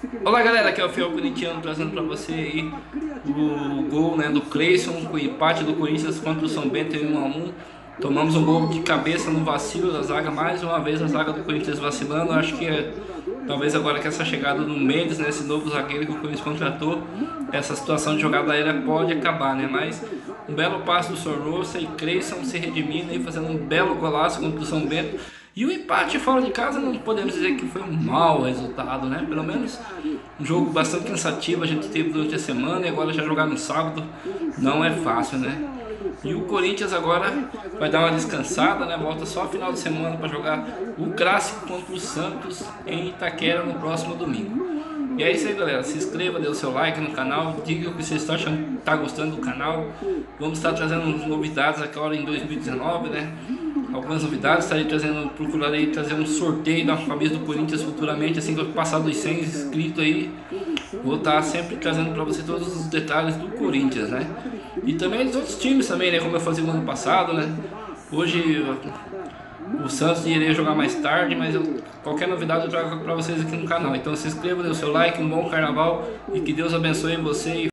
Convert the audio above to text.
Olá galera, aqui é o Fiel Corintiano trazendo pra você aí o gol, né, do Cleison com o empate do Corinthians contra o São Bento em 1 a 1. Tomamos um gol de cabeça no vacilo da zaga, mais uma vez a zaga do Corinthians vacilando. Acho que talvez agora que essa chegada do Mendes, né, esse novo zagueiro que o Corinthians contratou, essa situação de jogada aérea pode acabar, né? Mas um belo passe do Sornosa e Cleison se redimindo e fazendo um belo golaço contra o São Bento. E o empate fora de casa não podemos dizer que foi um mau resultado, né? Pelo menos um jogo bastante cansativo a gente teve durante a semana e agora já jogar no sábado não é fácil, né? E o Corinthians agora vai dar uma descansada, né? Volta só final de semana para jogar o clássico contra o Santos em Itaquera no próximo domingo. E é isso aí, galera. Se inscreva, dê o seu like no canal, diga o que você está achando, está gostando do canal. Vamos estar trazendo novidades agora em 2019, né? Algumas novidades, estarei trazendo, procurarei trazer um sorteio da camisa do Corinthians futuramente, assim que eu passar dos 100 inscritos aí. Vou estar sempre trazendo para você todos os detalhes do Corinthians, né? E também dos outros times também, né? Como eu fazia no ano passado, né? Hoje o Santos iria jogar mais tarde, mas qualquer novidade eu trago para vocês aqui no canal. Então se inscreva, dê o seu like, um bom carnaval e que Deus abençoe você.